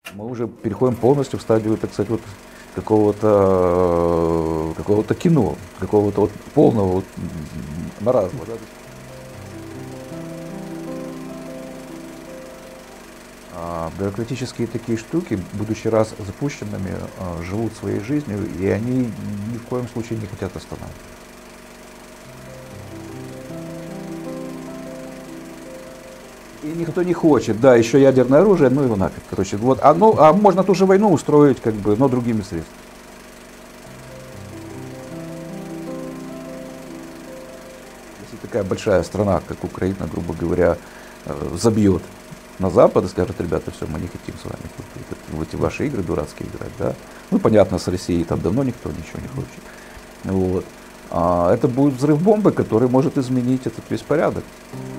Мы уже переходим полностью в стадию, так сказать, вот какого-то кино, какого-то вот полного вот маразма. Да? Бюрократические такие штуки, будучи раз запущенными, живут своей жизнью, и они ни в коем случае не хотят останавливаться. И никто не хочет, да, еще ядерное оружие, ну его нафиг, короче, вот, а можно ту же войну устроить, как бы, но другими средствами. Если такая большая страна, как Украина, грубо говоря, забьет на Запад и скажет: ребята, все, мы не хотим с вами в эти ваши игры дурацкие играть, да. Ну, понятно, с Россией там давно никто ничего не хочет. Вот. Это будет взрыв бомбы, который может изменить этот весь порядок.